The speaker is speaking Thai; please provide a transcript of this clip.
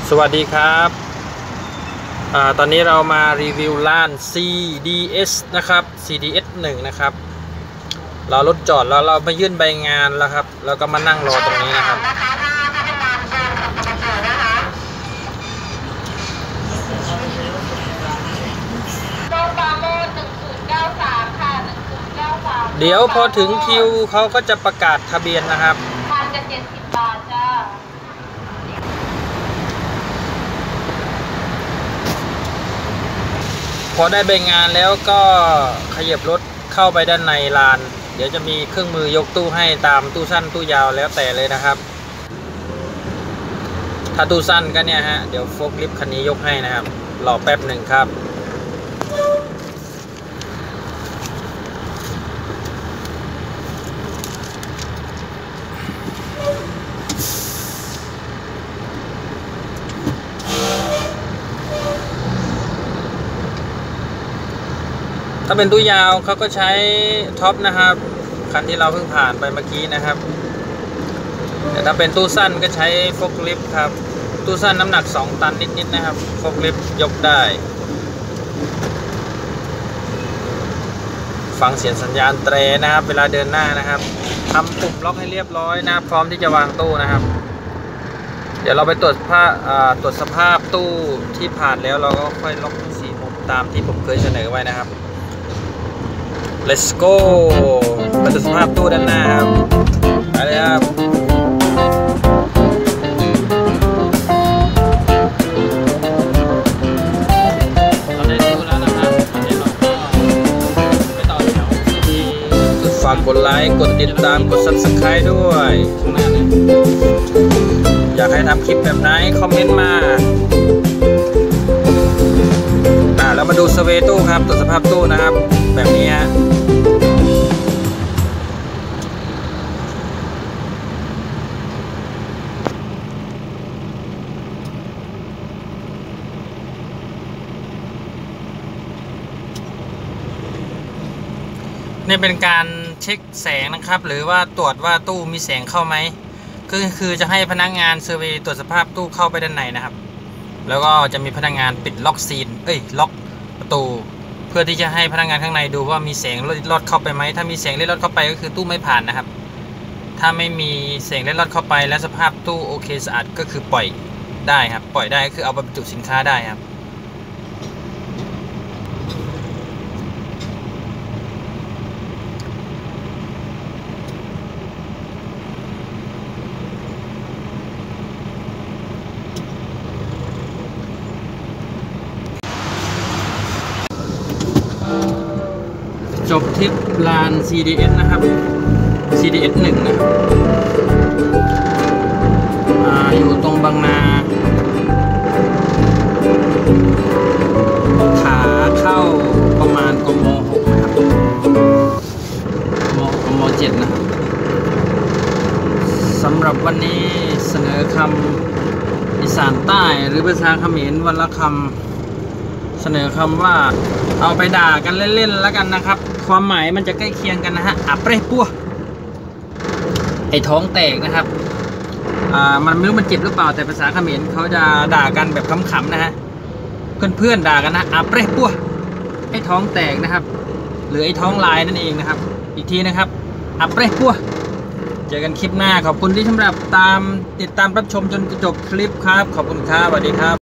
สวัสดีครับตอนนี้เรามารีวิวร้าน CDS นะครับ CDS 1นะครับเรารถจอดแล้วเรามายื่นใบงานแล้วครับแล้วก็มานั่งรอตรงนี้นะครับเดี๋ยวพอถึงคิวเขาก็จะประกาศทะเบียนนะครับ 1,070 บาทจ้าพอได้ใบงานแล้วก็ขยับรถเข้าไปด้านในลานเดี๋ยวจะมีเครื่องมือยกตู้ให้ตามตู้สั้นตู้ยาวแล้วแต่เลยนะครับถ้าตู้สั้นก็เนี่ยฮะเดี๋ยวโฟล์คลิฟต์คันนี้ยกให้นะครับรอแป๊บหนึ่งครับถ้าเป็นตู้ยาวเขาก็ใช้ท็อปนะครับคันที่เราเพิ่งผ่านไปเมื่อกี้นะครับแต่ถ้าเป็นตู้สั้นก็ใช้โฟล์คลิฟต์ครับตู้สั้นน้ำหนัก2 ตันนิดๆนะครับโฟล์คลิฟต์ยกได้ฟังเสียงสัญญาณเตรนะครับเวลาเดินหน้านะครับทำปุ่มล็อกให้เรียบร้อยนะครับพร้อมที่จะวางตู้นะครับเดี๋ยวเราไปตรวจสภาพตู้ที่ผ่านแล้วเราก็ค่อยล็อกทั้ง4 มุมตามที่ผมเคยเสนอไว้นะครับ Let's go มาตรวจสภาพตู้ด้านหน้าครับไปเลยครับเราได้ตู้แล้วนะครับเดี๋ยวเราก็ไปต่อแถวฝากกดไลค์กดติดตามกด Subscribe ด้วยข้างหน้าเลยอยากให้ทำคลิปแบบไหนคอมเมนต์มาแล้วมาดูเซอร์เวย์ตู้ครับตรวจสภาพตู้นะครับแบบนี้ฮะนี่เป็นการเช็คแสงนะครับหรือว่าตรวจว่าตู้มีแสงเข้าไหมคือจะให้พนักงานเซอร์เวย์ตรวจสภาพตู้เข้าไปด้านในนะครับแล้วก็จะมีพนักงานปิดล็อกซีนล็อกประตูเพื่อที่จะให้พนักงานข้างในดูว่ามีแสงเล็ดลอดเข้าไปไหมถ้ามีแสงเล็ดลอดเข้าไปก็คือตู้ไม่ผ่านนะครับถ้าไม่มีแสงเล็ดลอดเข้าไปและสภาพตู้โอเคสะอาดก็คือปล่อยได้ครับปล่อยได้ก็คือเอาไปบรรจุสินค้าได้ครับจบทริปลาน CDS นะครับ CDS 1นะครับอยู่ตรงบางนาขาเข้าประมาณกม.6นะครับกม.7นะครับสำหรับวันนี้เสนอคำอีสานใต้หรือภาษาเขมรวันละคำเสนอคำว่าเอาไปด่ากันเล่นๆแล้วกันนะครับความหมายมันจะใกล้เคียงกันนะฮะอับเปรปัวไอท้องแตกนะครับมันไม่รู้มันเจ็บหรือเปล่าแต่ภาษาเขมรเขาจะด่ากันแบบขำๆนะฮะเพื่อนๆด่ากันนะอับเปรปัวไอท้องแตกนะครับหรือไอท้องลายนั่นเองนะครับอีกทีนะครับอับเปรปัวเจอกันคลิปหน้าขอบคุณที่สำหรับติดตามรับชมจนจบคลิปครับขอบคุณครับสวัสดีครับ